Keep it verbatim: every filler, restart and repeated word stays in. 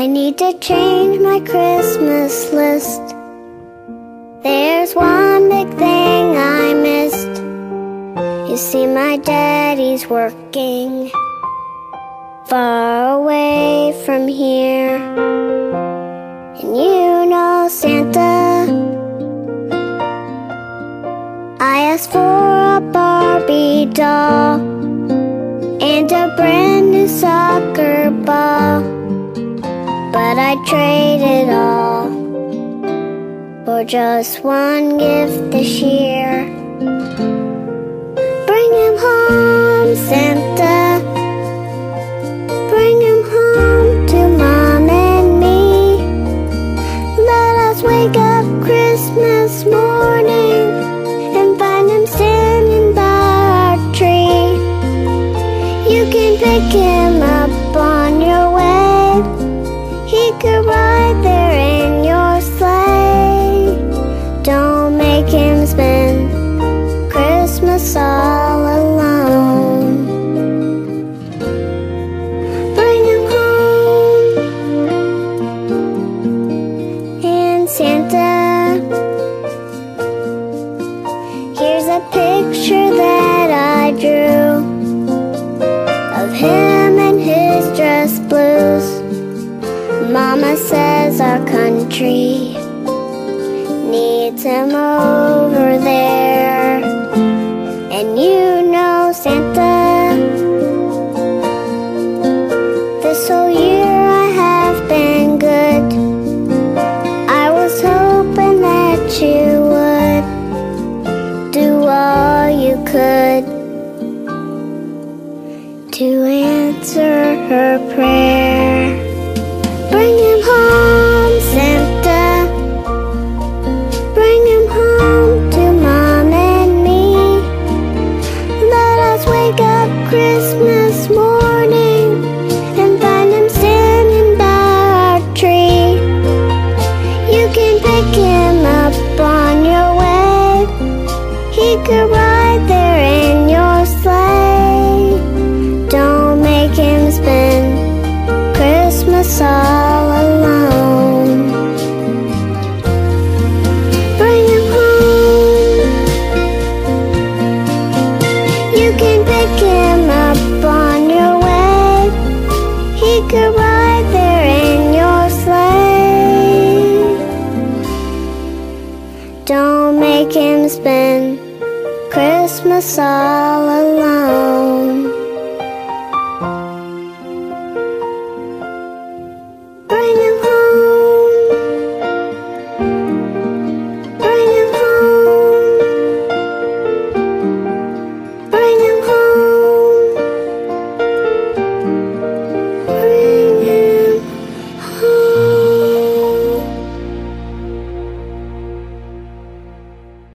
I need to change my Christmas list. There's one big thing I missed. You see, my daddy's working far away from here. And you know, Santa, I asked for a Barbie doll and a brand new soccer ball, but I traded all for just one gift this year. Bring him home, Santa. Bring him home to Mom and me. Let us wake up Christmas morning and find him standing by our tree. You can pick him up on your way. He could ride there in your sleigh. Don't make him spend Christmas all alone. Bring him home. And Santa, here's a picture that I drew of him and his dress blues. Mama says our country needs him over there. And you know, Santa, this whole year I have been good. I was hoping that you would do all you could to answer her prayer. Bring him home, Santa. Bring him home to Mom and me. Let us wake up Christmas morning and find him standing by our tree. You can pick him up on your way. He could ride there in your sleigh. Don't make him spend Christmas all alone. Bring him home. You can pick him up on your way. He could ride there in your sleigh. Don't make him spend Christmas all alone.